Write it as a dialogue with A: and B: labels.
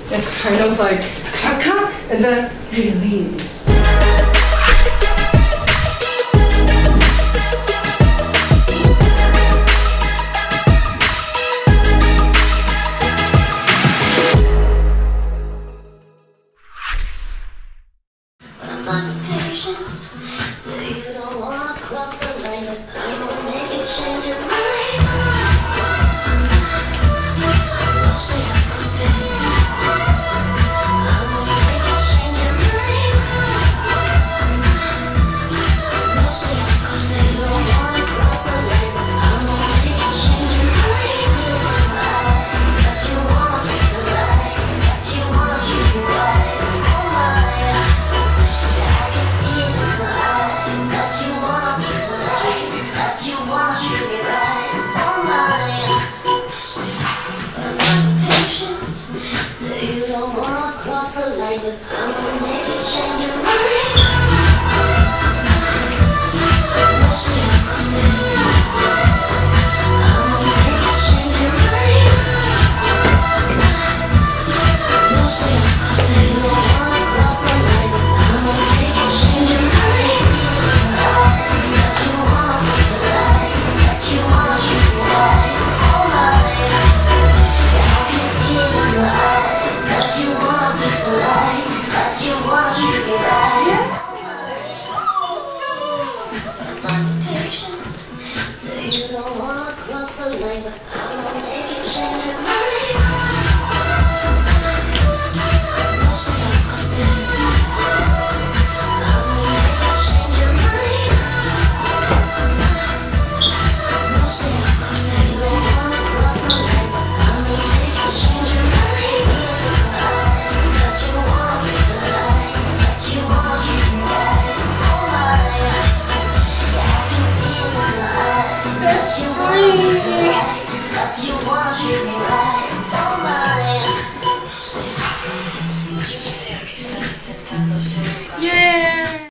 A: It's kind of like caca and then release.
B: Patience, so you don't wanna cross the line, but I'm gonna make you change your mind. No say I could this. I'm gonna make you change your mind. No say I could this. You don't wanna cross the line, but I'm gonna make you change your mind. That you wanna make a lie, that you wanna treat me right. Oh my. Cross the line, but I'm gonna make you change your mind. No say I could this. I'm gonna make you change your mind. No say I could this. You don't wanna cross the line, but I'm gonna make you change your mind. That you wanna make a lie, that you wanna treat me right. Oh my, I can see it in your eyes that you wanna be polite, that you wanna treat me right. I'm done with patience, so you don't wanna cross the line, but I'm gonna make you change your mind. No say I could this. I'm gonna make you change your mind. No say I could this. You don't wanna cross the line, but I'm gonna make you change your mind. That you wanna be the light, that you wanna treat me right. Oh my, yeah, I can see it in your eyes. That you wanna be the light, that you wanna treat me right.